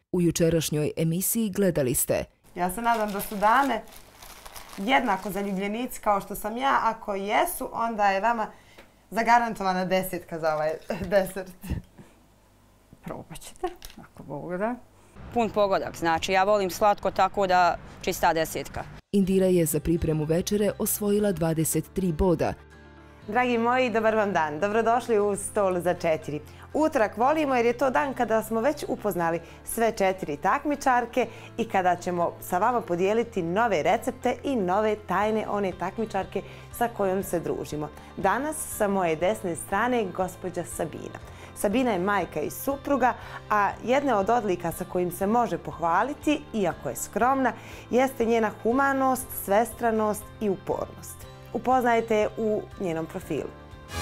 U jučerašnjoj emisiji gledali ste. Ja se nadam da su dame jednako zaljubljenici kao što sam ja. Ako jesu, onda je vama zagarantovana 10 za ovaj desert. Probat ćete, ako Bog da. Pun pogodak, znači ja volim slatko tako da čista 10. Indira je za pripremu večere osvojila 23 boda. Dragi moji, dobar vam dan. Dobrodošli u Stol za 4. Utorak volimo jer je to dan kada smo već upoznali sve 4 takmičarke i kada ćemo sa vama podijeliti nove recepte i nove tajne one takmičarke sa kojom se družimo. Danas sa moje desne strane gospođa Sabina. Sabina je majka i supruga, a jedna od odlika sa kojim se može pohvaliti, iako je skromna, jeste njena humanost, svestranost i upornost. Upoznajte je u njenom profilu.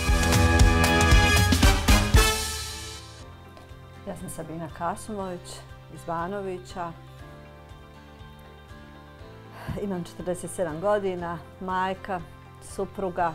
Ja sam Sabina Kasumović iz Banovića. Imam 47 godina, majka, supruga.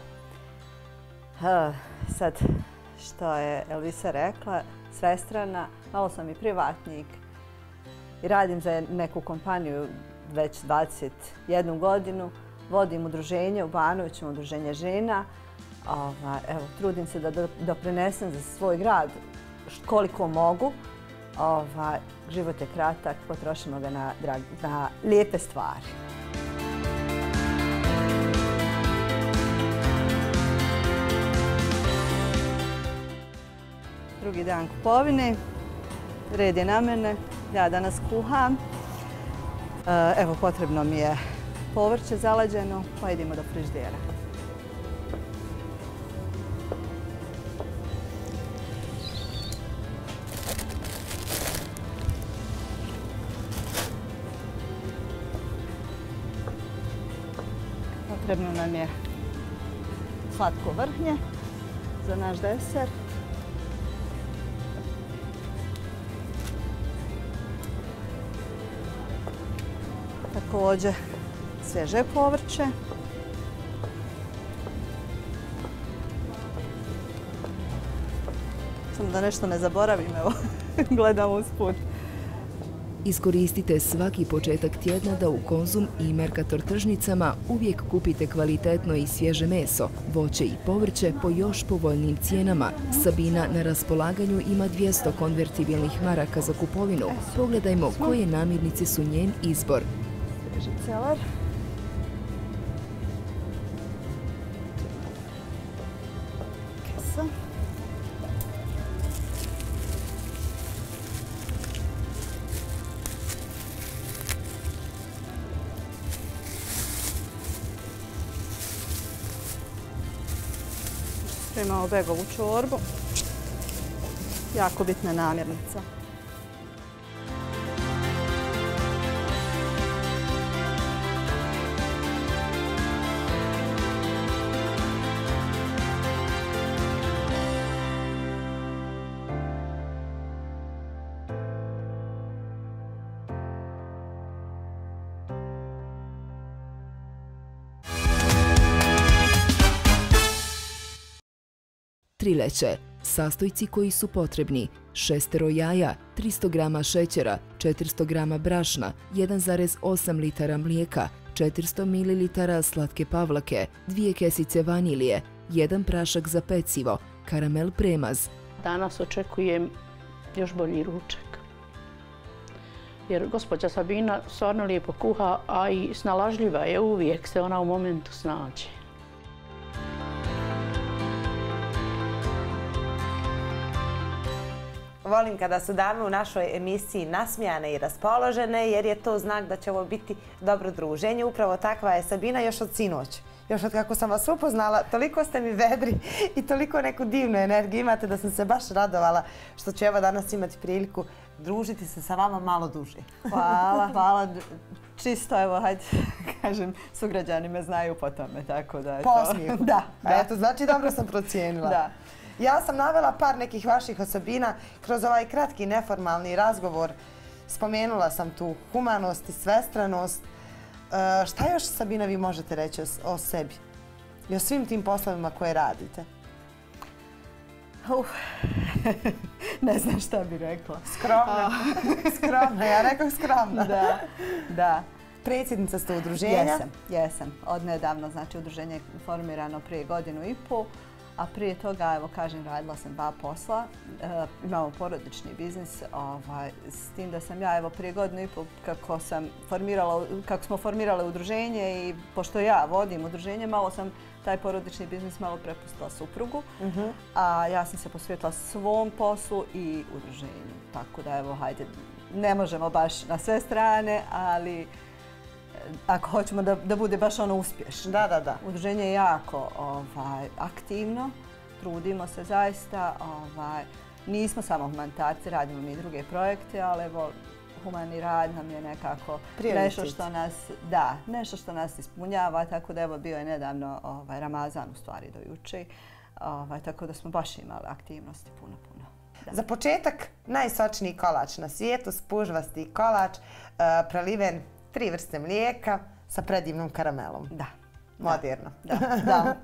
Sad, što je Elvisa rekla, svestrana, malo sam i privatnik i radim za neku kompaniju već 21 godinu. Vodim udruženje u Banoviću, udruženje žena. Evo, trudim se da doprinesem za svoj grad koliko mogu. Život je kratak, potrošimo ga na lijepe stvari. Drugi dan kupovine, red je na mene, ja danas kuham. Evo, potrebno mi je povrće zalađeno, pa idemo do frižidera. Potrebno nam je slatko vrhnje za naš desert. Također svježe povrće. Samo da nešto ne zaboravim, evo, gledam usput. Iskoristite svaki početak tjedna da u Konzum i Mercator tržnicama uvijek kupite kvalitetno i svježe meso, voće i povrće po još povoljnijim cijenama. Sabina na raspolaganju ima 200 konvertibilnih maraka za kupovinu. Pogledajmo koje namirnice su njen izbor. Svježi celer. Kesa. Imamo begovu čorbu. Jako bitna namirnica. Trileće. Sastojci koji su potrebni: 6 jaja, 300 g šećera, 400 g brašna, 1,8 litara mlijeka, 400 ml slatke pavlake, 2 kesice vanilije, 1 prašak za pecivo, karamel premaz. Danas očekujem još bolji ručak. Jer gospođa Sabina stvarno lijepo kuha, a i snalažljiva je, uvijek se ona u momentu snađe. Volim kada su dame u našoj emisiji nasmijane i raspoložene, jer je to znak da će ovo biti dobro druženje. Upravo takva je Sabina još od sinoć. Još od kako sam vas upoznala, toliko ste mi vedri i toliko neku divnu energiju imate da sam se baš radovala što ću evo danas imati priliku družiti se sa vama malo duže. Hvala, hvala. Čisto, evo, hajde, kažem, sugrađani me znaju po tome, tako da je to... Posmiju. Da. Eto, znači dobro sam procijenila. Da. Ja sam navela par nekih vaših osobina kroz ovaj kratki neformalni razgovor. Spomenula sam tu humanost i svestranost. Šta još, Sabina, vi možete reći o sebi i o svim tim poslovima koje radite? Ne znam šta bi rekla. Skromna. Skromna, ja rekao skromna. Da. Predsjednica ste udruženja? Jesam. Odnedavno, znači udruženje je formirano prije 1,5 godinu, a prije toga, evo kažem, radila sam 2 posla. Imamo porodični biznis, s tim da sam ja, evo prije 1,5 godinu, kako smo formirali udruženje i pošto ja vodim udruženje, malo sam taj porodični biznis malo prepustila suprugu, a ja sam se posvetila svom poslu i udruženju. Tako da, evo, hajde, ne možemo baš na sve strane, ali ako hoćemo da bude baš ono uspješno. Da. Udruženje je jako aktivno, trudimo se zaista. Nismo samo humanitarci, radimo mi i druge projekte, ali evo, humani rad nam je nekako nešto što nas ispunjava, tako da evo bio je nedavno Ramazan u stvari do juče, tako da smo baš imali aktivnosti puno. Da. Za početak, najsočniji kolač na svijetu, spužvasti kolač, preliven 3 vrste mlijeka sa predivnom karamelom. Da. Moderno. Da.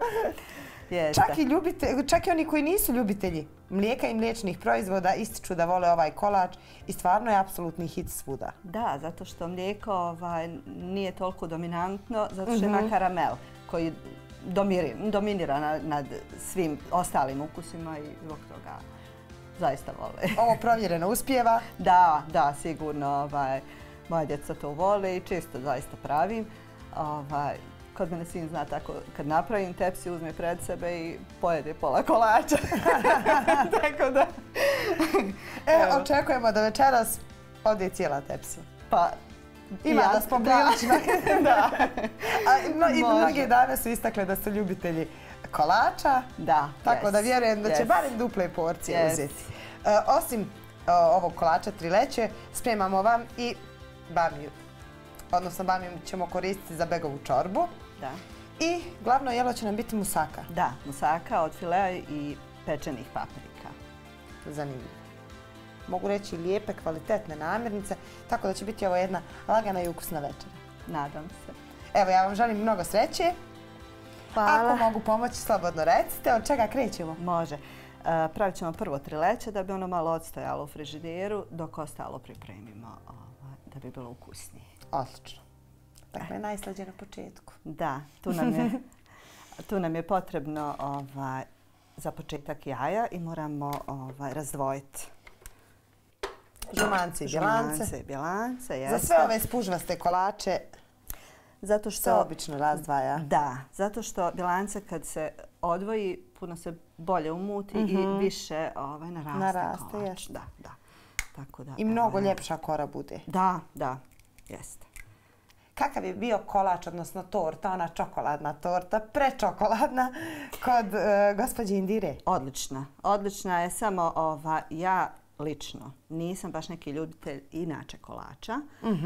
Čak i oni koji nisu ljubitelji mlijeka i mliječnih proizvoda ističu da vole ovaj kolač i stvarno je apsolutni hit svuda. Da, zato što mlijeko nije toliko dominantno, zato što ima karamel koji dominira nad svim ostalim ukusima i zbog toga zaista vole. Ovo provjereno uspijeva? Da, sigurno. Moja djeca to vole i često zaista pravim. Kod mene sin zna tako, kad napravim tepsi, uzme pred sebe i pojede pola kolača. Tako da... Očekujemo da večeras ode cijela tepsija. Pa... Ima da smo prilično. Da. I mnoge dane su istakle da su ljubitelji kolača. Da. Tako da vjerujem da će barem duple porcije uzeti. Osim ovog kolača trileće, spremamo vam i bamiju. Odnosno bamiju ćemo koristiti za begovu čorbu. Da. I glavno jelo će nam biti musaka. Da, musaka od filea i pečenih paprika. Zanimljivo. Mogu reći lijepe, kvalitetne namirnice, tako da će biti ovo jedna lagana i ukusna večera. Nadam se. Evo, ja vam želim mnogo sreće. Hvala. Ako mogu pomoći, slobodno recite. Od čega krećemo? Može. Pravit ćemo prvo trileće da bi ono malo odstojalo u frižideru, dok ostalo pripremimo da bi bilo ukusnije. Odlično. Dakle, najslađe na početku. Da, tu nam je potrebno za početak jaja i moramo razdvojiti. Žumance i bjelance. Za sve ove spužvaste kolače se obično razdvaja. Da, zato što bjelance kad se odvoji, puno se bolje umuti i više naraste kolač. Da. I mnogo ljepša kora bude. Da, jeste. Kakav je bio kolač, odnosno torta, ona čokoladna torta, prečokoladna, kod gospođe Indire? Odlična. Odlična je, samo ja lično nisam baš neki ljubitelj inače kolača.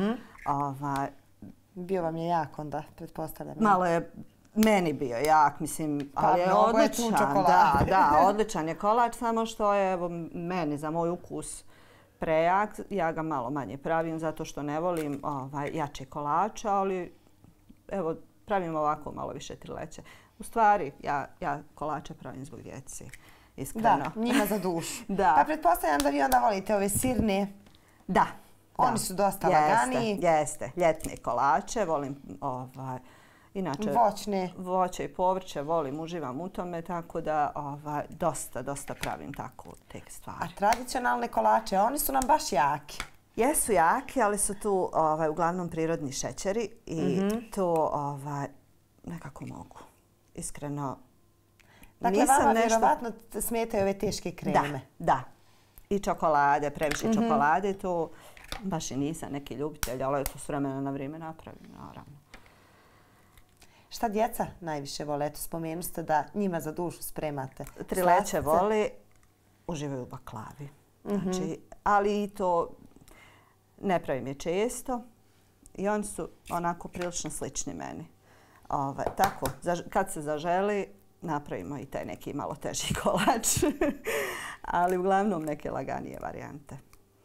Bio vam je jak onda, pretpostavljam. Malo je meni bio jak, mislim, ali je odličan. Da, odličan je kolač, samo što je meni za moj ukus prejak. Ja ga malo manje pravim zato što ne volim jače kolača, ali evo, pravim ovako malo više trileće. U stvari, ja kolače pravim zbog djeci, iskreno. Da, njima za dušu. Da. Pa pretpostavljam da vi onda volite ove sirne. Da. Oni su dosta laganiji. Jeste, ljetne kolače, volim inače voće i povrće, volim, uživam u tome, tako da dosta pravim tako te stvari. A tradicionalne kolače, oni su nam baš jaki. Jesu jaki, ali su tu uglavnom prirodni šećeri i to nekako mogu. Iskreno, dakle, vama vjerovatno smetaju ove teške kreme. Da. I čokolade, previše čokolade, to baš i nisam neki ljubitelj, ali to s vremena na vrijeme napravim, naravno. Šta djeca najviše vole? Eto, spomenu ste da njima za dušu spremate. Trileće vole, uživaju u baklavi. Znači, ali i to ne pravim je često i oni su onako prilično slični meni. Tako, kad se zaželi, napravimo i taj neki malo teži kolač. Ali uglavnom neke laganije varijante.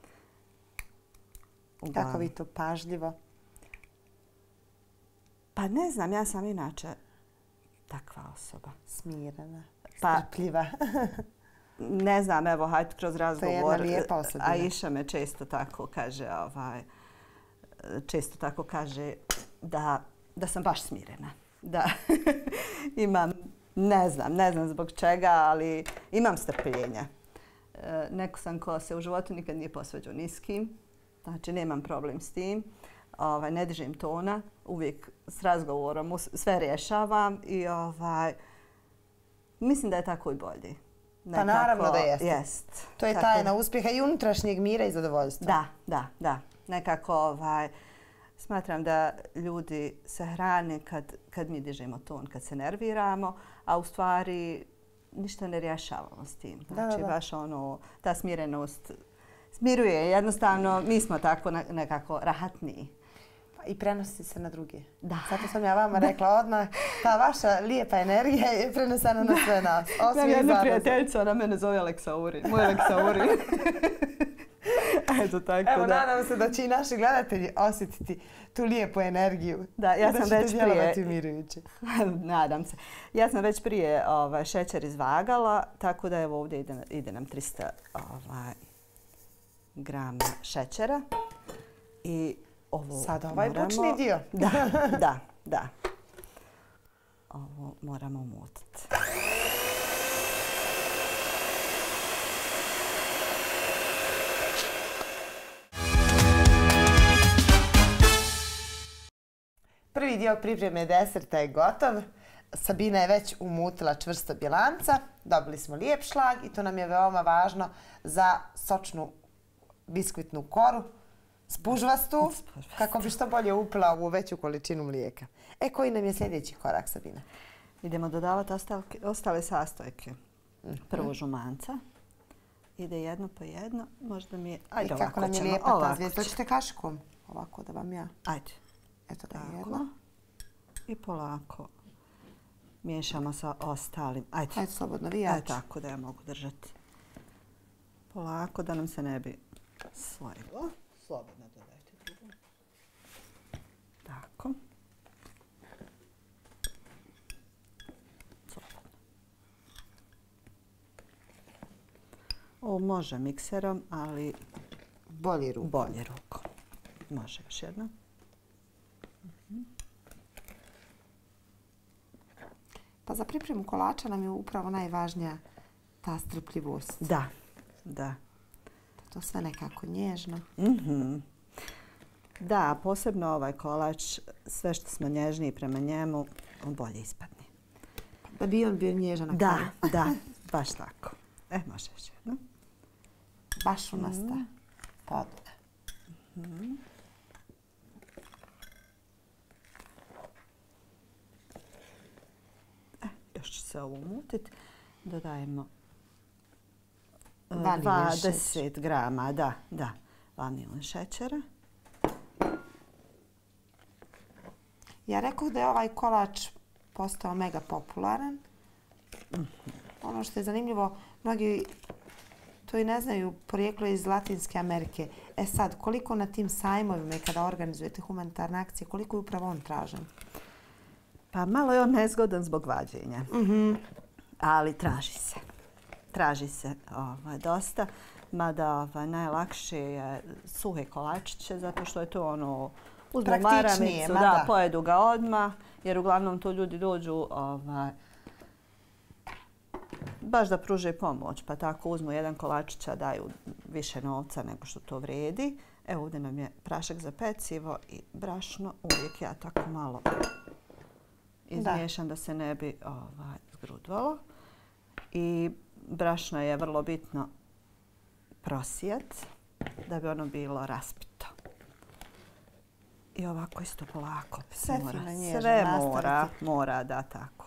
Kako vi to pažljivo? Pa ne znam, ja sam inače takva osoba. Smirena, strpljiva. Ne znam, evo, hajde kroz razgovor. To je jedna lijepa osobina. Aisha me često tako kaže, da sam baš smirena. Da imam, ne znam zbog čega, ali imam strpljenja. Neko sam ko se u životu nikad nije posvađao ni s kim. Znači, nemam problem s tim. Ne dižem tona. Uvijek s razgovorom sve rješavam i mislim da je tako i bolje. Pa naravno da jeste. Jest. To je tajna uspjeha i unutrašnjeg mira i zadovoljstva. Da. Nekako smatram da ljudi se hrane kad mi dižemo ton, kad se nerviramo, a u stvari ništa ne rješavamo s tim. Znači, baš ta smirenost smiruje. Jednostavno, mi smo tako nekako rahatniji. I prenosi se na druge. Da. Zato sam ja vama rekla odmah, ta vaša lijepa energija je prenesena na sve nas. Imam jednu prijateljicu, ona mene zove Aleksaurin. Moj Aleksaurin. Eto, tako Evo, nadam se da će i naši gledatelji osjetiti tu lijepu energiju. Da, ja sam već prije... Nadam se. Ja sam već prije šećer izvagala, tako da evo ovdje ide nam 300 grama šećera. I sad ovaj bučni dio. Da. Ovo moramo umutiti. Prvi dio pripreme deserta je gotov. Sabina je već umutila čvrsto bjelanca. Dobili smo lijep šlag i to nam je veoma važno za sočnu biskvitnu koru. Spužvastu, kako bi što bolje upila u veću količinu mlijeka. Koji nam je sljedeći korak, Sabina? Idemo dodavati ostale sastojke. Prvo žumanca. Ide jedno po jedno. Možda mi je... Ajde, ovako kako nam je lijepa ta zvijezda. Hoćete kašikom? Ovako da vam ja... Ajde. Eto da je jedno. I polako miješamo sa ostalim. Ajde, slobodno, vi jači. Tako da ja mogu držati. Polako da nam se ne bi slojilo. Slobodno dodajte drugo. Tako. Slobodno. Ovo može mikserom, ali bolje rukom. Može još jedno. Pa za pripremu kolača nam je upravo najvažnija ta strpljivost. Da. To sve nekako nježno. Da, posebno ovaj kolač, sve što smo nježniji prema njemu, on bolje ispadne. Da bi on bio nježan na kraju. Da, baš tako. Može još jedno. Baš umasta podloga. Još će se ovo umutiti. Dodajemo 20 grama, da, vanilin šećera. Ja rekao da je ovaj kolač postao mega popularan. Ono što je zanimljivo, mnogi to i ne znaju, porijeklo je iz Latinske Amerike. Sad, koliko na tim sajmovima i kada organizujete humanitarne akcije, koliko je upravo on tražen? Pa malo je on nezgodan zbog vađenja, ali traži se dosta, mada najlakše je suhe kolačiće, zato što je to uzmu maramicu, pojedu ga odmah, jer uglavnom tu ljudi dođu baš da pruže pomoć, pa tako uzmu jedan kolačić, a daju više novca nego što to vredi. Evo ovdje nam je prašak za pecivo i brašno, uvijek ja tako malo izmiješam da se ne bi zgrudvalo. I brašno je vrlo bitno prosijat da bi ono bilo raspito. I ovako isto polako. Sve mora, da, tako.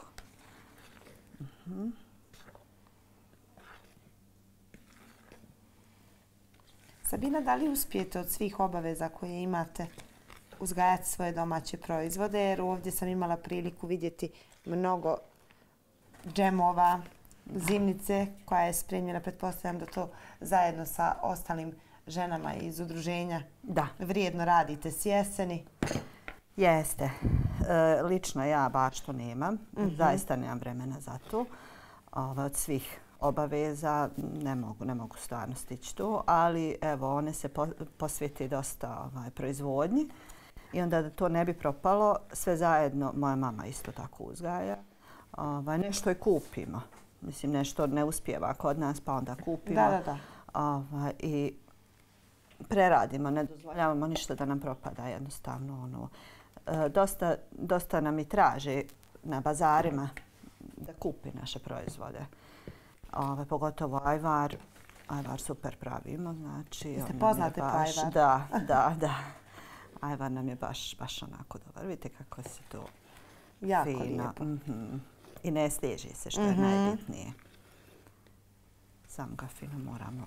Sabina, da li uspijete od svih obaveza koje imate uzgajati svoje domaće proizvode? Jer ovdje sam imala priliku vidjeti mnogo džemova, zimnice koja je spremljena. Pretpostavljam da to zajedno sa ostalim ženama iz udruženja vrijedno radite s jeseni. Jeste. Lično ja baš to nemam. Zaista nemam vremena za to. Od svih obaveza, ne mogu stvarno stići tu, ali evo, one se posvijete dosta proizvodnji i onda da to ne bi propalo, sve zajedno, moja mama isto tako uzgaja, nešto i kupimo. Mislim, nešto ne uspijeva kod nas, pa onda kupimo. I preradimo, ne dozvoljavamo ništa da nam propada jednostavno. Dosta nam i traže na bazarima da kupi naše proizvode. Pogotovo ajvar. Ajvar super pravimo. Jeste poznate po ajvar? Da. Ajvar nam je baš onako dobar. Vidite kako se to jako fino. lijepo. I ne steže se, što je najbitnije. Samo ga fino moramo.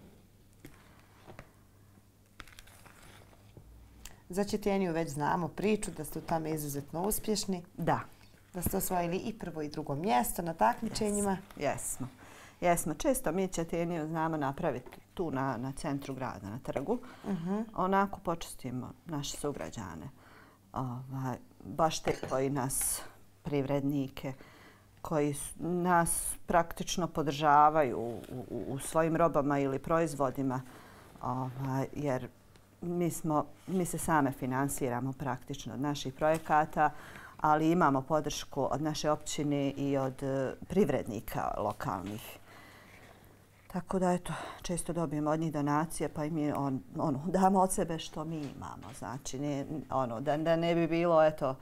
Za Četjeniju već znamo priču da ste u tome izuzetno uspješni. Da. Da ste osvojili i prvo i drugo mjesto na takmičenjima. Jesmo. Često mi Četjeniju znamo napraviti tu na centru grada, na trgu. Onako počestimo naše sugrađane. Baš te koji nas, privrednike, koji nas praktično podržavaju u svojim robama ili proizvodima, jer mi se same finansiramo praktično od naših projekata, ali imamo podršku od naše općine i od privrednika lokalnih. Tako da, eto, često dobijemo od njih donacije, pa i mi damo od sebe što mi imamo. Znači, da ne bi bilo, eto,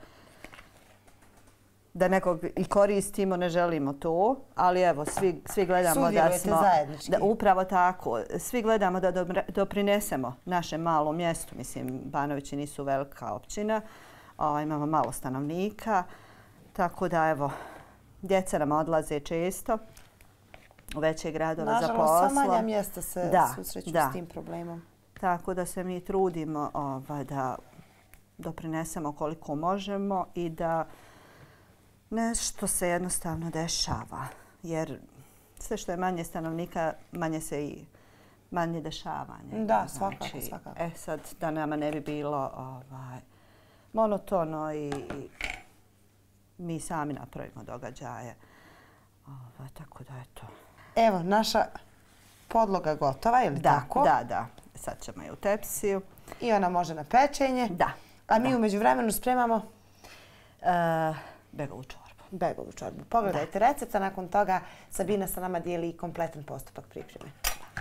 da nekog i koristimo, ne želimo to, ali evo, svi gledamo da smo... zajednički. Upravo tako. Svi gledamo da doprinesemo našem malom mjestu. Mislim, Banovići nisu velika općina, imamo malo stanovnika, tako da, evo, djeca nam odlaze često u veće gradove za poslom. Nažalost, sva manja mjesta se susreću s tim problemom. Tako da se mi trudimo da doprinesemo koliko možemo i da nešto se jednostavno dešava. Jer sve što je manje stanovnika, manje dešavanje. Da, svakako. Sad da nama ne bi bilo monotono i mi sami napravimo događaje. Tako da, eto. Evo, naša podloga gotova, je li tako? Da. Sad ćemo je u tepsiju. I ona može na pečenje. Da. A mi umeđu vremenu spremamo? Begovu čorbu. Begovu čorbu. Pogledajte recept, a nakon toga Sabina sa nama dijeli kompletan postupak pripreme.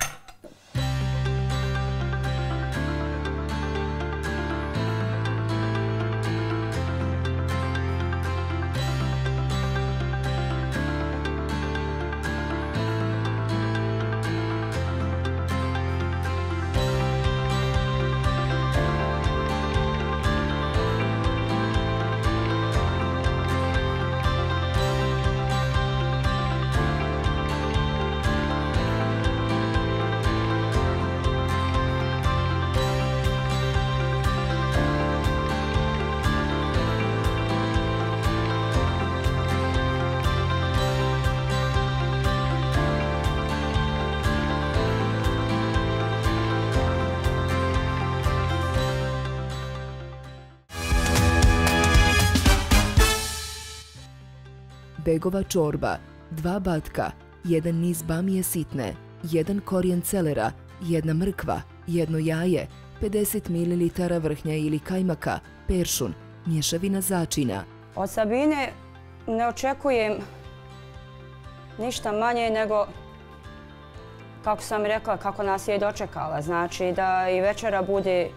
Begova čorba, 2 batka, 1 niz bamije sitne, 1 korijen celera, 1 mrkva, 1 jaje, 50 ml vrhnja ili kajmaka, peršun, mješavina začina. Od Sabine ne očekujem ništa manje nego, kako sam rekla, kako nas je i dočekala. Znači da i večera bude,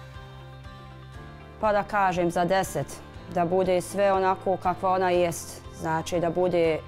pa da kažem, za 10, da bude sve onako kakva ona jest. Znači da bude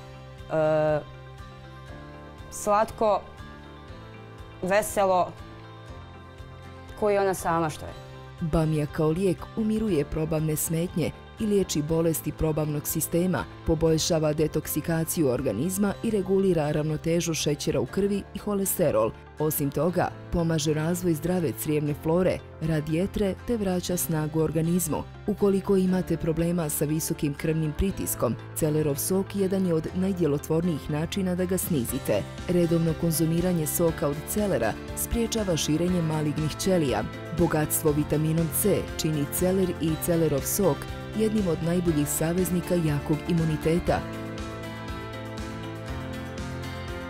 slatko, veselo, koji ona sama što je. Bamija kao lijek umiruje probavne smetnje i liječi bolesti probavnog sistema, poboljšava detoksikaciju organizma i regulira ravnotežu šećera u krvi i holesterol. Osim toga, pomaže razvoj zdrave crijevne flore, radi jetre te vraća snagu organizmu. Ukoliko imate problema sa visokim krvnim pritiskom, celerov sok jedan je od najdjelotvornijih načina da ga snizite. Redovno konzumiranje soka od celera spriječava širenje malignih ćelija. Bogatstvo vitaminom C čini celer i celerov sok jednim od najboljih saveznika jakog imuniteta.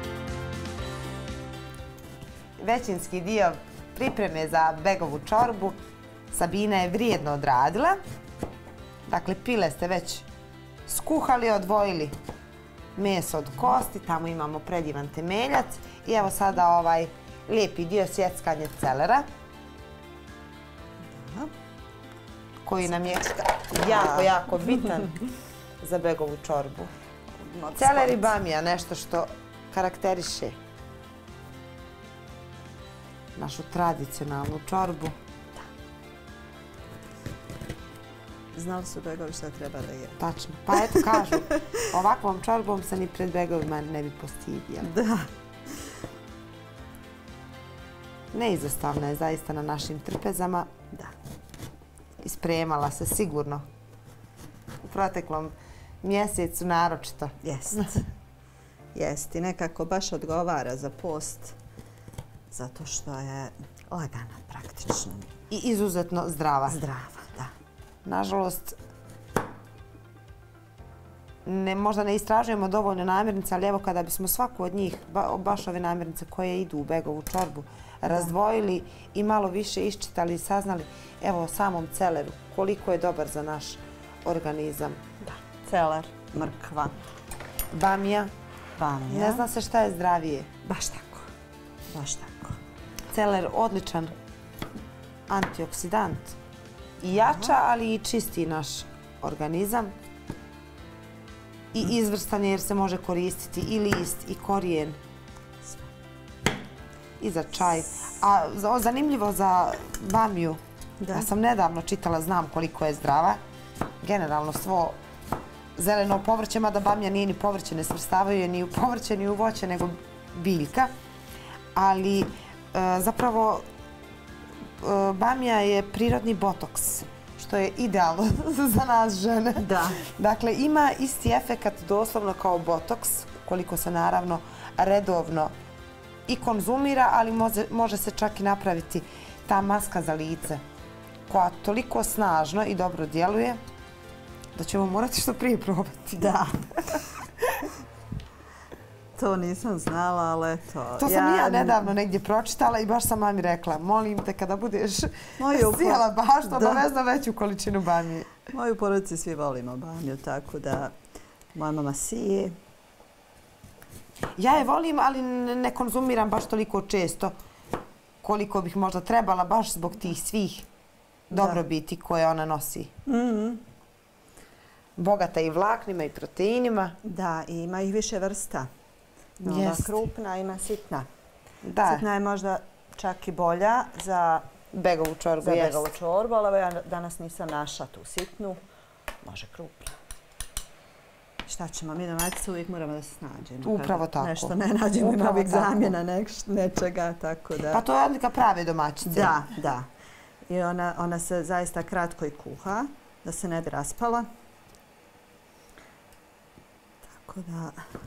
većinski dio pripreme za begovu čorbu Sabina je vrijedno odradila. Dakle, pile ste već skuhali, odvojili meso od kosti, tamo imamo predivan temeljac i evo sada ovaj lijepi dio sjeckanje celera koji nam je jako bitan za begovu čorbu. Celer i bamija, nešto što karakteriše našu tradicionalnu čorbu. Znali su begovi šta treba da je. Tačno. Pa eto kažu, ovakvom čorbom se ni pred begovima ne bi postidjela. Da. Neizostavna je zaista na našim trpezama. Da. Ispremala se sigurno u proteklom mjesecu naročito. Jest. Jest. I nekako baš odgovara za post. Zato što je lagana praktično. I izuzetno zdrava. Zdrava, da. Nažalost, možda ne istražujemo dovoljno namirnice, ali evo kada bismo svaku od njih, baš ove namirnice koje idu u begovu čorbu, razdvojili i malo više iščitali i saznali, evo o samom celeru, koliko je dobar za naš organizam. Da. Celer, mrkva, Bamija. bamija. Ne zna se šta je zdravije. Baš tako. Baš tako. Celer odličan antioksidant. I jača, ali i čisti naš organizam. I izvrstan je jer se može koristiti i list i korijen. I za čaj. A zanimljivo za bamiju, ja sam nedavno čitala, znam koliko je zdrava. Generalno svo zeleno povrće, mada bamija nije ni povrće, ne svrstavaju je ni u povrće ni u voće, nego biljka. Ali zapravo bamija je prirodni botoks, što je idealno za nas žene. Da. Dakle, ima isti efekat doslovno kao botoks, koliko se naravno redovno i konzumira, ali može se čak i napraviti ta maska za lice, koja toliko snažno i dobro djeluje da ćemo morati što prije probati. Da. To nisam znala, ali eto. To sam i ja nedavno negdje pročitala i baš sam mami rekla, molim te kada budeš sjela baš, obavezno veću količinu bamije. Moju porodici svi volimo bamiju, tako da moja mama sije. Ja je volim, ali ne konzumiram baš toliko često koliko bih možda trebala, baš zbog tih svih dobrobiti koje ona nosi. Bogata i vlaknima i proteinima. Da, i ima ih više vrsta. Ima krupna, ima sitna. Sitna je možda čak i bolja za begovu čorbu, ali ja danas nisam našla tu sitnu. Može krupna. Šta ćemo, mi domaćice uvijek moramo da se snađemo. Upravo tako. Nešto ne nađemo, ima uvijek zamjena nečega, tako da... Pa to je odlika prave domaćice. Da, da. I ona se zaista kratko i kuha, da se ne bi raspala. Tako da...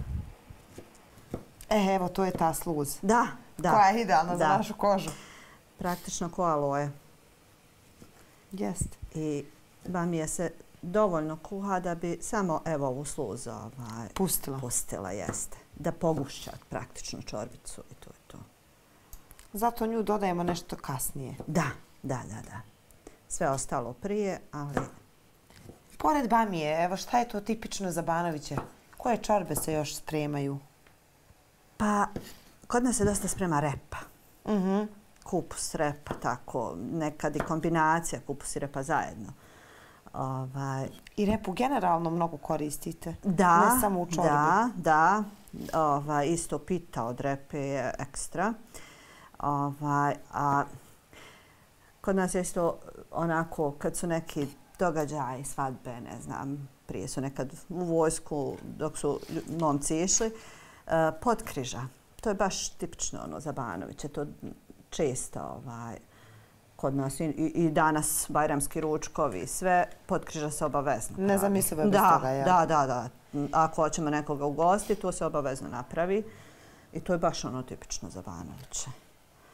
Evo, to je ta sluz. Da, da. Koja je idealna za našu kožu. Praktično ko aloe. Jest. I bamija se dovoljno kuha da bi samo evo ovu sluz pustila, jeste. Da pogušća praktično čorbicu i to je to. Zato nju dodajemo nešto kasnije. Da. Sve ostalo prije, ali... Pored bamije, evo šta je to tipično za Banoviće? Koje čorbe se još spremaju? Pa, kod nas se dosta sprema repa. Kupus, repa, tako. Nekad i kombinacija kupus i repa zajedno. I repu generalno mnogo koristite? Da, ne samo u čorbi? Da. Isto pita od repe je ekstra. A kod nas je isto onako, kad su neki događaji, svadbe, ne znam, prije su nekad u vojsku dok su momci išli, potkriža. To je baš tipično za Banoviće. To često kod nas i danas bajramski ručkovi, sve potkriža se obavezno. Nezamislivo je bez toga, jel? Da. Ako hoćemo nekoga ugostiti, to se obavezno napravi. I to je baš ono tipično za Banoviće.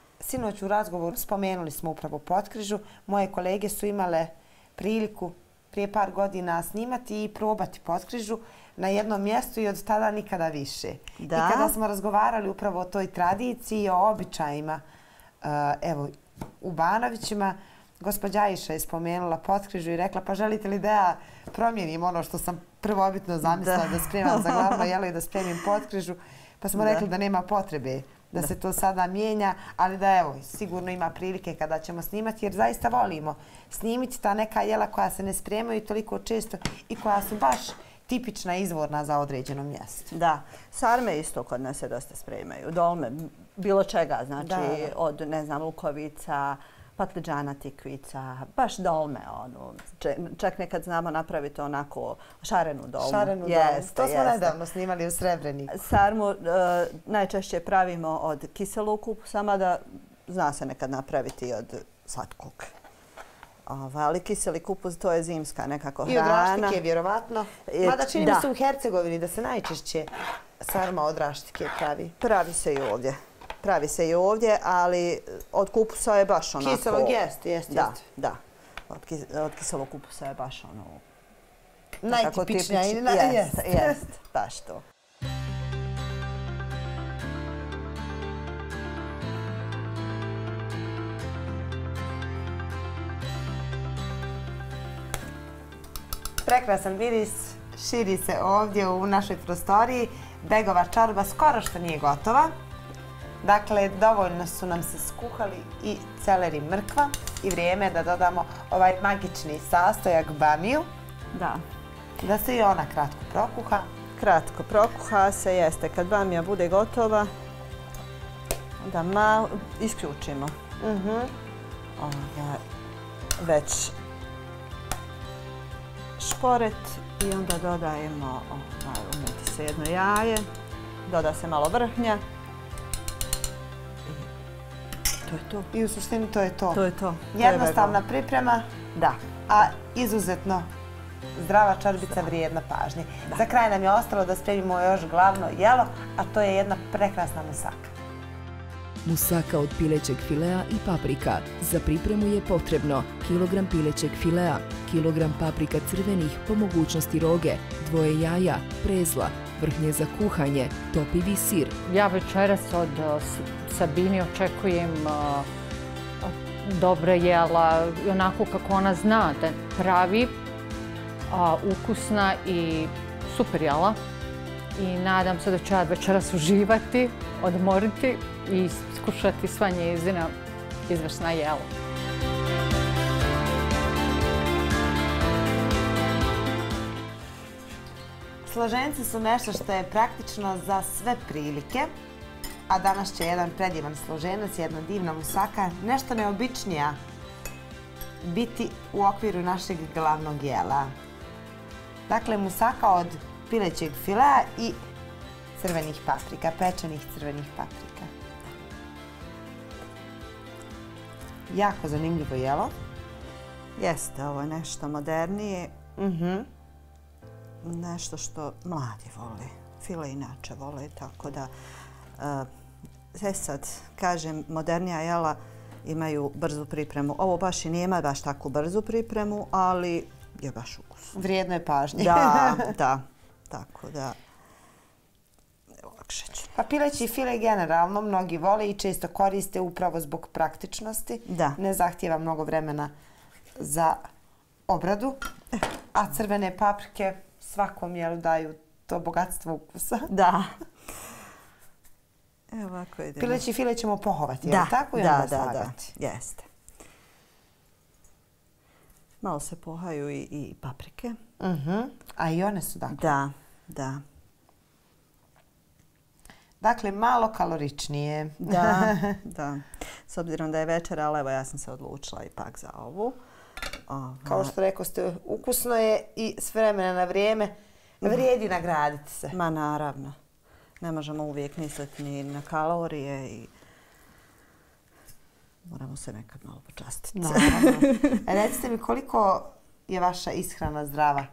Sinoć u razgovoru spomenuli smo upravo potkrižu. Moje kolege su imale priliku prije par godina snimati i probati potkrižu na jednom mjestu i od tada nikada više. I kada smo razgovarali upravo o toj tradiciji i o običajima, evo, u Banovićima, gospođa Aisha je spomenula potkrižu i rekla pa želite li da ja promijenim ono što sam prvobitno zamislila da spremam za glavno jelo i da spremim potkrižu. Pa smo rekli da nema potrebe da se to sada mijenja, ali da evo, sigurno ima prilike kada ćemo snimati jer zaista volimo snimiti ta neka jela koja se ne spremaju toliko često i koja su baš tipična izvorna za određeno mjesto. Da, sarme isto kod nas se dosta spremaju, dolme, bilo čega, znači od, ne znam, lukovica, patliđana, tikvica, baš dolme, čak nekad znamo napraviti onako šarenu dolmu. Šarenu dolmu, to smo nedavno snimali u Srebreniku. Sarmu najčešće pravimo od kiselog kupusa, mada zna se nekad napraviti i od slatkog. Ali kiseli kupus to je zimska nekako hrana. I od raštike, vjerovatno. Mada čini mi se u Hercegovini da se najčešće sarma od raštike pravi. Pravi se i ovdje. Pravi se i ovdje, ali od kupusa je baš onako... Kiselog jeste. Da. Od kiselog kupusa je baš ono... Najtipičnija. Jest, baš to. Prekrasan miris širi se ovdje u našoj prostoriji. Begova čorba skoro što nije gotova. Dakle, dovoljno su nam se skuhali i celer i mrkva i vrijeme je da dodamo ovaj magični sastojak bamiju. Da. Da se i ona kratko prokuha. Kratko prokuha se jeste. Kad bamija bude gotova, da malo isključimo. Već šporet i onda dodajemo, umjeti se jedno jaje, doda se malo vrhnja. To je to. I u suštini to je to. To je to. Jednostavna priprema, da, a izuzetno zdrava čorbica vrijedna pažnje. Za kraj nam je ostalo da spremimo još glavno jelo, a to je jedna prekrasna musaka. Musaka od pilećeg filea i paprika. Za pripremu je potrebno kilogram pilećeg filea, kilogram paprika crvenih, po mogućnosti roge, 2 jaja, prezla, vrhnje za kuhanje, topivi sir. Ja večeras od Sabini očekujem dobre jela, onako kako ona zna da pravi, ukusna i super jela. I nadam se da ću ja večeras uživati, odmoriti i iskušati sva njezina izvrsna jela. Složenci su nešto što je praktično za sve prilike, a danas će jedan predivan složenac, jedna divna musaka, nešto neobičnija biti u okviru našeg glavnog jela. Dakle, musaka od pilećeg filea i crvenih paprika, pečenih crvenih paprika. Jako zanimljivo jelo. Jeste, ovo je nešto modernije. Nešto što mladi vole. File inače vole, tako da... sad, kažem, modernija jela imaju brzu pripremu. Ovo baš i nema baš takvu brzu pripremu, ali je baš ukusno. Vrijedno je pažnje. Da. Tako da... Lakše ću. Pa pileći file generalno mnogi vole i često koriste upravo zbog praktičnosti. Ne zahtijeva mnogo vremena za obradu. A crvene paprike svakom jelu daju to bogatstvo ukusa. Da. Evo ovako idemo. Pileći file ćemo pohovati, je li tako? Da. Jeste. Malo se pohaju i paprike. A i one su dakle? Da. Dakle, malo kaloričnije. Da. S obzirom da je večer, ali evo ja sam se odlučila ipak za ovu. Kao što rekao ste, ukusno je i s vremena na vrijeme vrijedi nagraditi se. Ma naravno. Ne možemo uvijek misliti ni na kalorije i moramo se nekad malo počastiti. Recite mi koliko je vaša ishrana zdrava?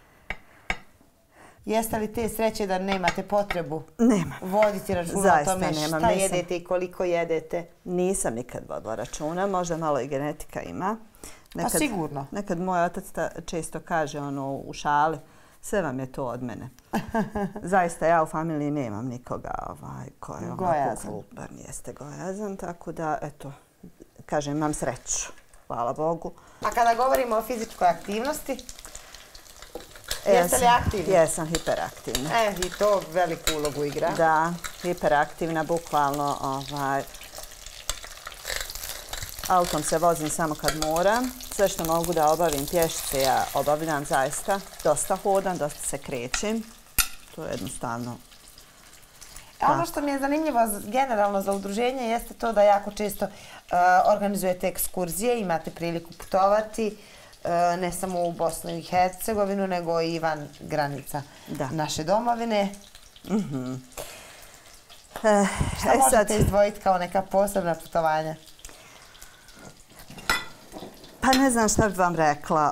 Jeste li te sreće da nemate potrebu voditi računa o tome šta jedete i koliko jedete? Nisam nikad vodila računa, možda malo i genetika ima. Pa sigurno. Nekad moj otac često kaže u šali, sve vam je to od mene. Zaista ja u familiji nemam nikoga ko je gojazan. Kluban, jeste gojazan, tako da, eto, kažem, imam sreću, hvala Bogu. A kada govorimo o fizičkoj aktivnosti, jeste li aktivni? Jesam hiperaktivna. I to veliku ulogu igra. Da, hiperaktivna, bukvalno, autom se vozim samo kad moram. Sve što mogu da obavim pješice ja obavljam zaista. Dosta hodam, dosta se krećem. To je jednostavno. Ono što mi je zanimljivo generalno za udruženje jeste to da jako često organizujete ekskurzije, imate priliku putovati ne samo u Bosnu i Hercegovinu, nego i van granica naše domovine. Šta možete izdvojiti kao neka posebna putovanja? Pa ne znam šta bih vam rekla.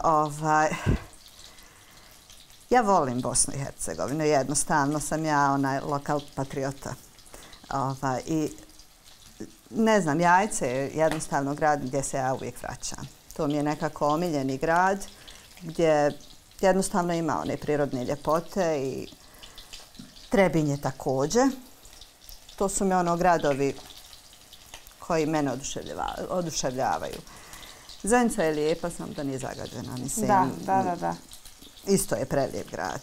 Ja volim Bosnu i Hercegovinu. Jednostavno sam ja lokal patriota. I ne znam, Jajce je jednostavno grad gdje se ja uvijek vraćam. To mi je nekako omiljeni grad gdje jednostavno ima one prirodne ljepote i Trebinje također. To su mi gradovi koji mene oduševljavaju. Zenica je lijepa, samo da nije zagađena. Da. Isto je prelijep grad.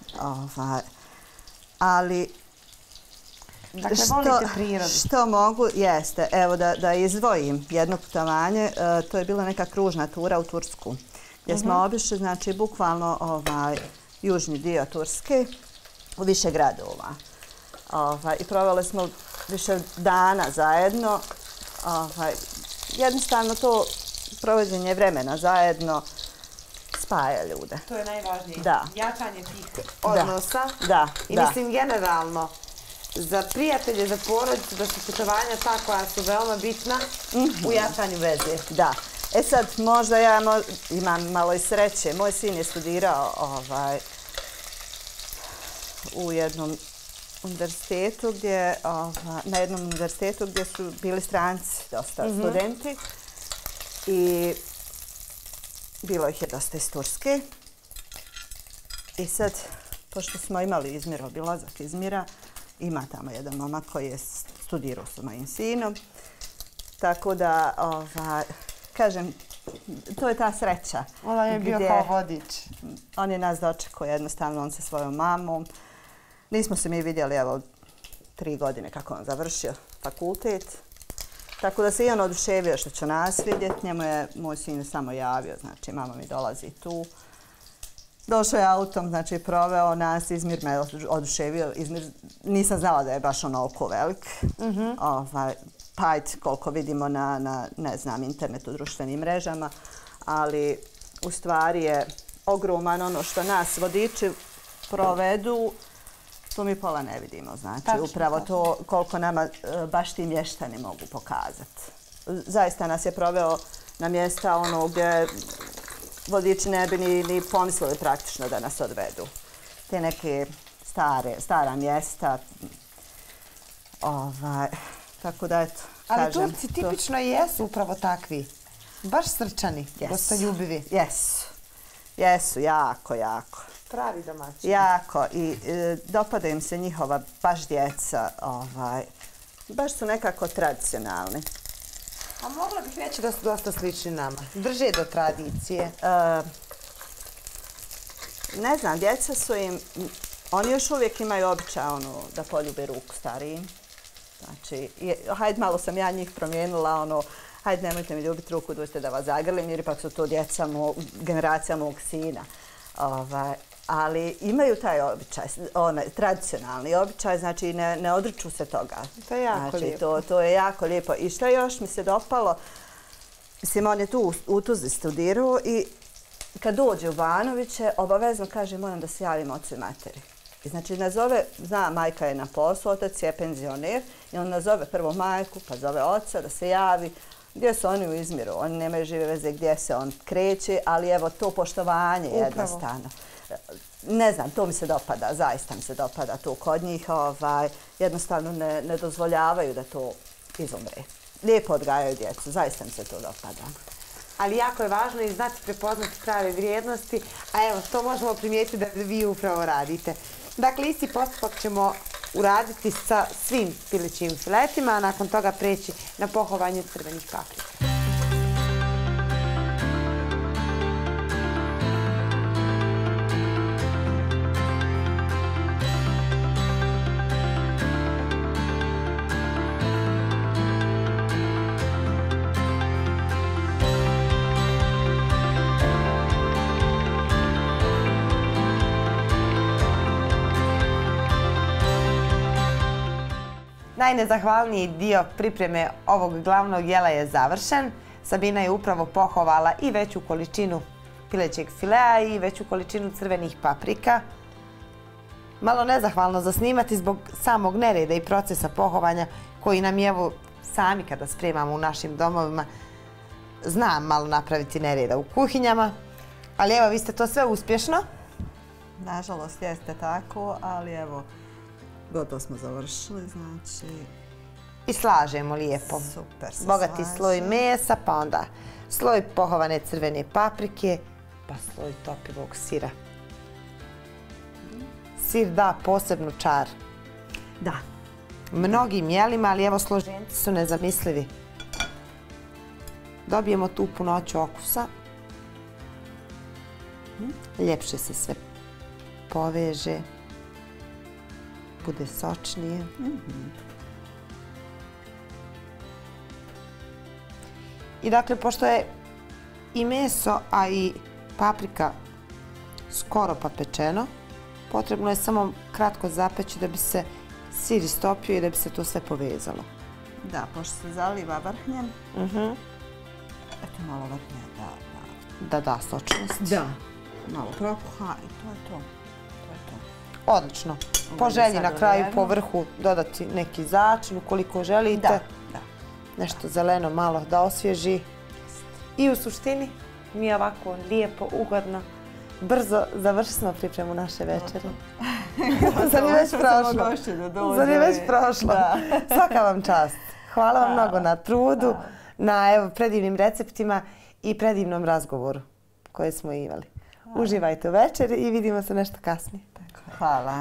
Ali dakle, volite prirodu. Što mogu, jeste. Evo da izdvojim jedno putovanje. To je bila neka kružna tura u Tursku. Gdje smo obišli, znači, bukvalno južni dio Turske u više gradova. I proveli smo više dana zajedno. Jednostavno to provođenje vremena zajedno spaja ljude. To je najvažnije. Da. Jačanje tih odnosa. Da. I mislim generalno za prijatelje, za porodicu, da su putovanja ta koja su veoma bitna u jačanju veze. Da. Sad, možda ja imam malo i sreće. Moj sin je studirao u jednom univerzitetu na jednom univerzitetu gdje su bili stranci, dosta studenti. I bilo ih je dosta iz Turske. I sad, pošto smo imali obilazak Izmira, ima tamo jedan momak koji je studirao sa mojim sinom. Tako da, kažem, to je ta sreća. Ona je bio kao vodič. On je nas dočekao jednostavno, on sa svojom mamom. Nismo se mi vidjeli, 3 godine kako on završio fakultet. Tako da se i on oduševio što će nas vidjeti. Njemu je moj sin samo javio, znači mama mi dolazi tu. Došao je autom, znači proveo nas, Izmir me oduševio. Izmir, nisam znala da je baš onoliko velik. Pajt koliko vidimo na ne znam, internetu, društvenim mrežama, ali u stvari je ogroman. Ono što nas vodiči provedu, to mi pola ne vidimo. Znači, upravo to koliko nama baš ti mještani mogu pokazati. Zaista nas je proveo na mjesta gdje vodiči ne bi ni pomislili praktično da nas odvedu. Te neke stara mjesta. Tako da, eto, ali Turci tipično jesu upravo takvi. Baš srčani, gostoljubivi. Jesu, jako. Pravi domaćini. Jako. I dopada im se njihova baš djeca. Baš su nekako tradicionalni. A mogla bih reći da su dosta slični nama. Drže do tradicije. Ne znam, djeca su im... Oni još uvijek imaju običaj da poljube ruku starijim. Znači, hajde malo sam ja njih promijenila, hajde nemojte mi ljubiti ruku, dojte da vas zagrlim, jer ipak su to djeca, generacija mog sina. Ali imaju taj običaj, tradicionalni običaj, znači ne odriču se toga. To je jako lijepo. To je jako lijepo. I što još mi se dopalo, mislim, on je tu u Tuzli studirao i kad dođe u Banoviće, obavezno kaže moram da se javim ocu i materi. I znači nazove, zna, majka je na poslu, otac je penzioner i on nazove prvo majku, pa zove oca da se javi. Gdje su oni u Izmiru? Oni nemaju žive veze gdje se on kreće, ali evo to poštovanje jednostavno. Ne znam, to mi se dopada, zaista mi se dopada to kod njih. Jednostavno ne dozvoljavaju da to izumre. Lijepo odgajaju djecu, zaista mi se to dopada. ali jako je važno i znati prepoznati prave vrijednosti, a evo, to možemo primijetiti da vi upravo radite. Dakle, isti postupak ćemo uraditi sa svim pilećim filetima, a nakon toga preći na pohovanje crvenih paprika. Najnezahvalniji dio pripreme ovog glavnog jela je završen. Sabina je upravo pohovala i veću količinu pilećeg filea i veću količinu crvenih paprika. Malo nezahvalno za snimati zbog samog nereda i procesa pohovanja koji nam je evo sami kada spremamo u našim domovima. Znam malo napraviti nereda u kuhinjama, ali evo vi ste to sve uspješno. Nažalost jeste tako, ali evo, gotovo smo završili, znači... I slažemo lijepo. Super se bogati slaže. sloj mesa, pa onda sloj pohovane crvene paprike, pa sloj topivog sira. Sir da posebnu čar Da. mnogim jelima, ali evo složenci su nezamislivi. Dobijemo tu punoću okusa. Ljepše se sve poveže. Bude sočnije. I dakle, pošto je i meso, a i paprika skoro pa pečeno, potrebno je samo kratko zapeći da bi se sir istopio i da bi se to sve povezalo. Da, pošto se zaliva vrhnjem, eto malo vrhnje Da da sočnost. da malo prokuha i to je to. To je to. Odlično. Po želji na kraju po vrhu dodati neki začin ukoliko želite. Da. Nešto zeleno malo da osvježi. I u suštini mi ovako lijepo, ugodno, brzo završimo pripremu naše večeri. Zar je već prošlo? Zar je već prošlo? Svaka vam čast. Hvala vam mnogo na trudu, na evo, predivnim receptima i predivnom razgovoru koje smo imali. Uživajte u večeri i vidimo se nešto kasnije. Hvala.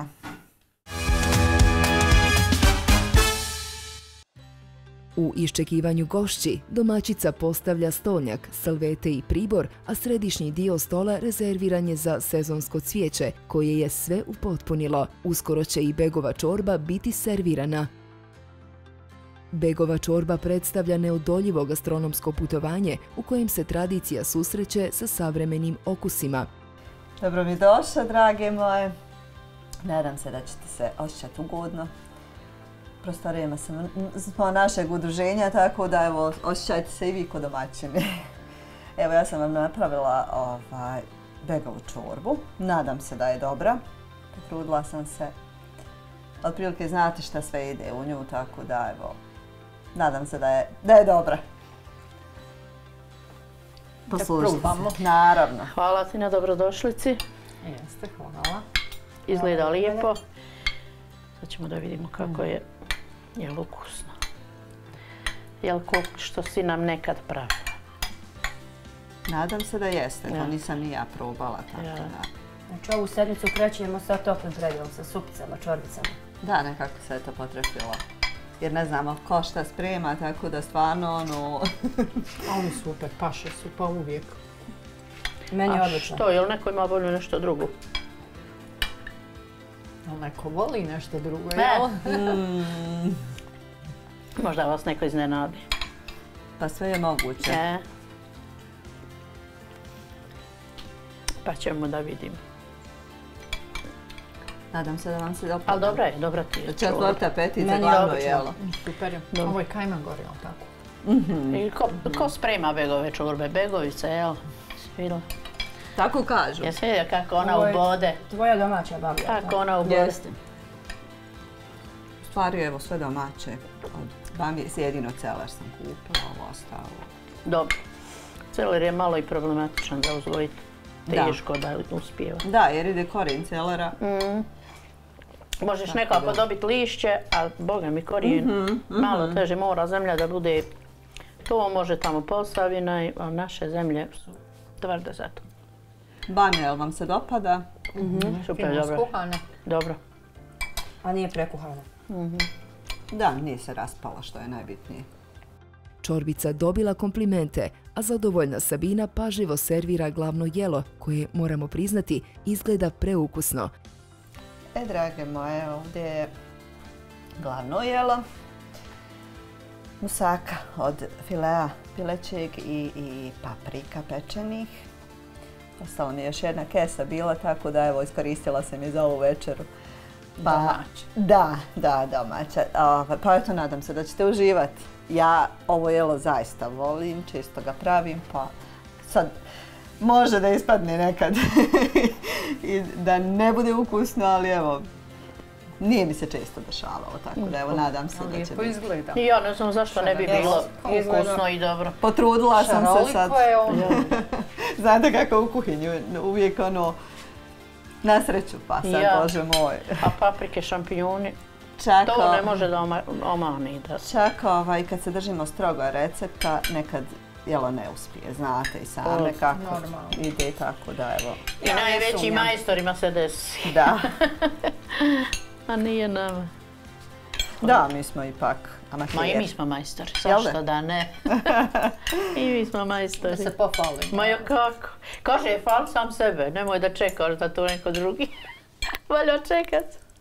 U iščekivanju gošći domaćica postavlja stolnjak, salvete i pribor, a središnji dio stola rezerviran je za sezonsko cvijeće, koje je sve upotpunilo. Uskoro će i begova čorba biti servirana. Begova čorba predstavlja neodoljivo gastronomsko putovanje u kojem se tradicija susreće sa savremenim okusima. Dobro mi došle, drage moje. Nadam se da ćete se osjećati ugodno. Prostorijama smo našeg udruženja, tako da evo, osjećajte se i vi kod domaćini. Evo, ja sam vam napravila begovu čorbu. Nadam se da je dobra. Potrudila sam se. Otprilike znate šta sve ide u nju, tako da evo, nadam se da je dobra. Poslušajte se. Naravno. Hvala ti na dobrodošlici. Jeste, hvala. Izgleda lijepo. Sad ćemo da vidimo kako je. Je li ukusno? Je li što si nam nekad pravila? Nadam se da jeste, to nisam ni ja probala. Znači ovu sedmicu krećemo sa toplim predjelom, sa supicama, čorbicama. Da, nekako se je to potrefilo. Jer ne znamo ko šta sprema, tako da stvarno ono... Oni super, paše su pa uvijek. Meni je A odlično. što, je li neko ima volju nešto drugo? Ali neko voli nešto drugo, Ne. jel? Možda vas neko iznenadi. Pa sve je moguće. Pa ćemo da vidimo. Nadam se da vam se dopada. Ali dobra ti je. Da će otvoriti apetit za Meni je glavno odlično. jelo. Super je. Ovo je kajman gore, jel tako? I ko sprema begove čorbe? Begovica, jel? Svila. Tako kažu. Jesi vidio kako ona ubode? Tvoja domaća babija. Kako ona ubode? Jeste. U stvari, evo, sve domaće. Od bamije jedino celer sam kupila, ovo ostalo. Dobro. Celer je malo i problematičan za uzgojiti. Teško da uspijeva. Da, jer ide korijen celera. Možeš nekako dobiti lišće, a boga mi korijen malo teže, mora zemlja da bude To može tamo Posavina, a naše zemlje su tvrde za to. Banja, jel vam se dopada? Super, dobro. Dobro. A nije prekuhana. Da, nije se raspala, što je najbitnije. Čorbica dobila komplimente, a zadovoljna Sabina pažljivo servira glavno jelo, koje, moramo priznati, izgleda preukusno. Drage moje, ovdje je glavno jelo. Musaka od filea pilećeg i paprika pečenih. Ostalo mi je još jedna kesa bila, tako da evo, iskoristila sam je za ovu večeru. Domaća. Da, domaća. Pa eto, nadam se da ćete uživati. Ja ovo jelo zaista volim, čisto ga pravim, pa sad može da ispadne nekad i da ne bude ukusno, ali evo, nije mi se često dešavalo, tako da evo, nadam se da će Lijepo biti. izgleda. I ja ne znam zašto ne bi bilo ukusno i dobro. Potrudila sam se sad. Šaroliko je ono. Znate kako u kuhinju, uvijek ono, na sreću, pa sad, Bože moj. A paprike, šampinjoni, Čak, to ne može da omani. Čak kad se držimo strogo recepta, nekad jelo ne uspije, znate i same kako ide, tako da evo. I najvećim majstorima se desi. Da. A nije nama. Da, mi smo ipak amateri. Ma i mi smo majstori, zašto da ne? I mi smo majstori. Da se pohvalim. Ma jo kako? Kaže, fali sam sebe, nemoj da čekaš da to neko drugi. Valja čekat.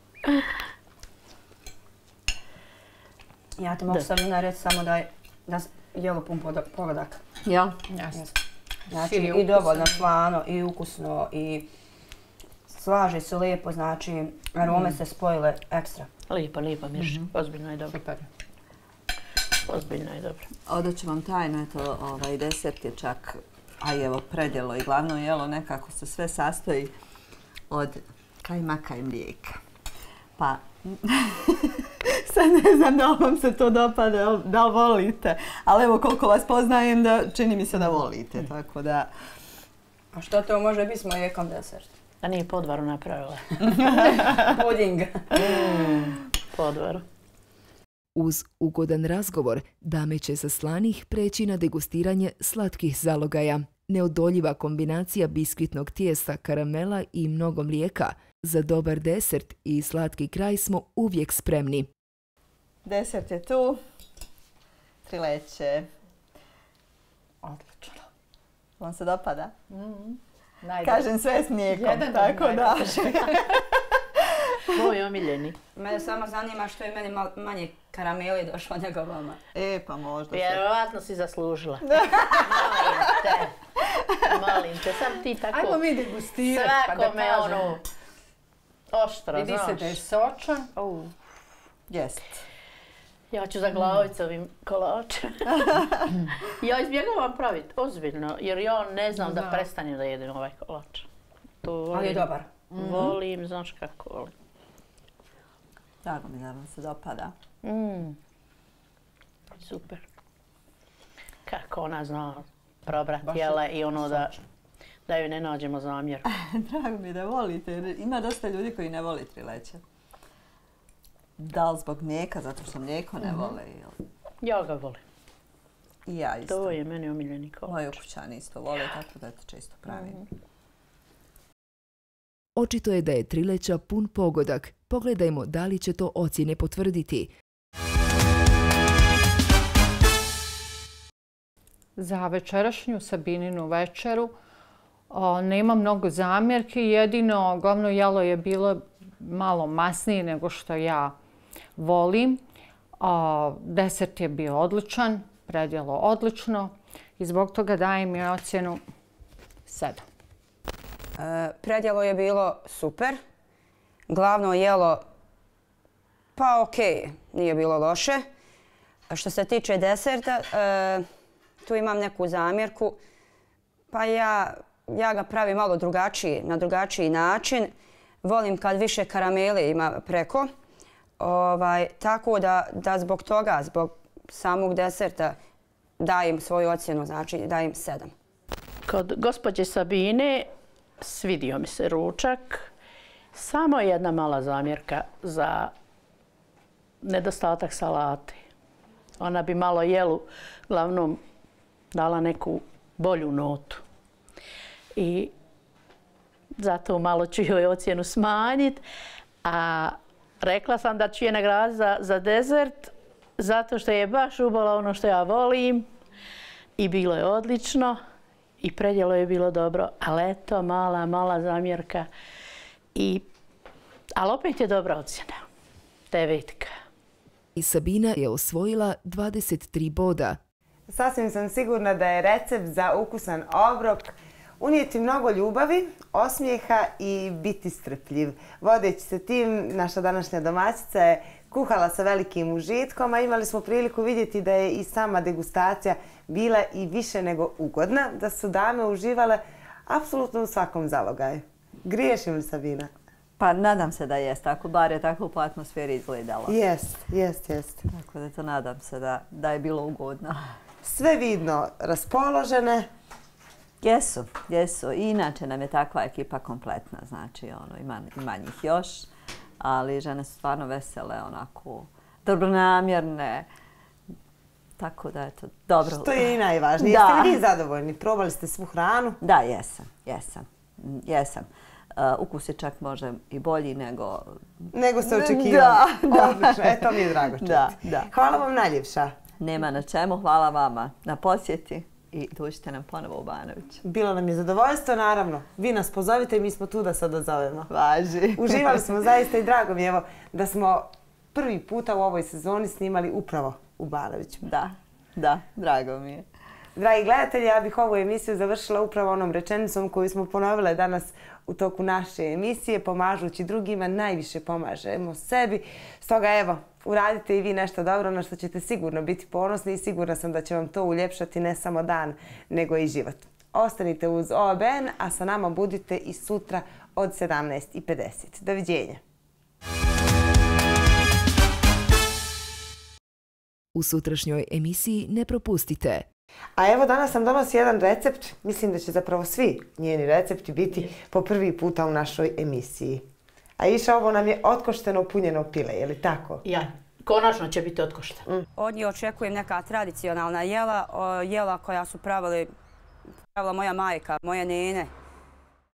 Ja ti mogu Sabina reći samo da je jelo pun pogodak. Ja? Znači i dovoljno slano, i ukusno, i slaže se lijepo, znači arome se spojile ekstra. Lijepo mirš, ozbiljno je dobro. Super. Ozbiljno je dobro. Odaću vam tajno, eto, desert je čak, a evo predjelo i glavno jelo, nekako se sve sastoji od kajmaka i mlijeka. Pa, sad ne znam da vam se to dopada, da volite, ali evo koliko vas poznajem, da čini mi se da volite, tako da... A što to može biti s mlijekom desert? A nije podvaru napravila. Puding. Podvaru. Uz ugodan razgovor, dame će sa slanih preći na degustiranje slatkih zalogaja. Neodoljiva kombinacija biskvitnog tijesta, karamela i mnogo mlijeka. Za dobar desert i slatki kraj smo uvijek spremni. Desert je tu. Trileće. Odlično. Vam se dopada? Najbolje. Kažem sve s mlijekom, tako da. Moj omiljeni. Mene samo zanima što je meni manje karameli došlo nego vama. Pa možda. Vjerovatno si zaslužila. Molim te, sam ti tako... Ajmo mi degustirati, pa da svakome kažemo. ono... Oštro, Vidi znaš. se da je sočan. Jest. Ja ću za glavicovim kolačem. Ja izbjegavam praviti, ozbiljno, jer ja ne znam da prestanem da jedem ovaj kolač. Ali je dobar. Volim, znaš kako volim. Drago mi da vam se dopada. Super. Kako ona zna probrati jele i ono da ju ne nađemo zamjer. Drago mi da volite, jer ima dosta ljudi koji ne voli trileće. Da li zbog mlijeka, zato što mlijeko ne vole? Ja ga volim. I ja isto. To je meni omiljeni kolač. Moji ukućani isto vole, tako da to često pravim. Očito je da je trileća pun pogodak. Pogledajmo da li će to ocjene potvrditi. Za večerašnju Sabininu večeru nema mnogo zamjerki, jedino glavno jelo je bilo malo masnije nego što ja volim. Desert je bio odličan, predjelo odlično i zbog toga dajem joj ocjenu 7. Predjelo je bilo super. Glavno jelo, pa okej, nije bilo loše. Što se tiče deserta, tu imam neku zamjerku. Pa ja ga pravim malo drugačiji, na drugačiji način. Volim kad više karamele ima preko. Tako da zbog toga, zbog samog deserta, dajem svoju ocjenu, znači dajem 7. Kod gospođe Sabine svidio mi se ručak. Samo jedna mala zamjerka za nedostatak salate. Ona bi malo jelu, glavnom dala neku bolju notu. I zato malo ću joj ocjenu smanjiti. A rekla sam da ću je nagraditi za dezert, zato što je baš ubala ono što ja volim. I bilo je odlično. I predjelo je bilo dobro. Ali eto, mala zamjerka. Ali opet je dobra ocjena. 9. I Sabina je osvojila 23 boda. Sasvim sam sigurna da je recept za ukusan obrok unijeti mnogo ljubavi, osmijeha i biti strpljiv. Vodeći se tim, naša današnja domaćica je kuhala sa velikim užitkom, a imali smo priliku vidjeti da je i sama degustacija bila i više nego ugodna, da su dame uživale apsolutno u svakom zalogaju. Griješim li, Sabina? Pa nadam se da jest, tako bar je tako po atmosferi izgledalo. Jest. Tako da to nadam se da je bilo ugodno. Sve vidno raspoložene. Jesu. I inače nam je takva ekipa kompletna, znači ima njih još, ali žene su stvarno vesele, onako dobronamjerne, tako da je to dobro. Što je i najvažnije. Jeste li vi zadovoljni? Probali ste svu hranu? Da, jesam. Ukus je čak možda i bolji nego... Nego ste očekivali. Da. Odlično, to mi je drago čuti. Da. Hvala vam najljepša. Nema na čemu, hvala vama na posjeti i dođite nam ponovo u Banović. Bilo nam je zadovoljstvo, naravno. Vi nas pozovite i mi smo tu da se odazovemo. Važi. Uživali smo zaista i drago mi je da smo prvi puta u ovoj sezoni snimali upravo u Banoviću. Da, drago mi je. Dragi gledatelji, ja bih ovu emisiju završila upravo onom rečenicom koju smo ponovile danas u toku naše emisije. Pomažući drugima, najviše pomažemo sebi. Stoga evo, uradite i vi nešto dobro na što ćete sigurno biti ponosni i sigurna sam da će vam to uljepšati ne samo dan, nego i život. Ostanite uz OBN, a sa nama budite i sutra od 17:50. Doviđenja. U sutrašnjoj emisiji ne propustite. A evo danas nam donosi jedan recept. Mislim da će zapravo svi njeni recepti biti po prvi puta u našoj emisiji. A Iša, ovo nam je otkošteno punjeno pile, je li tako? Ja, konačno će biti otkošteno. Od nje očekujem neka tradicionalna jela koja su pravila moja majka, moje nene.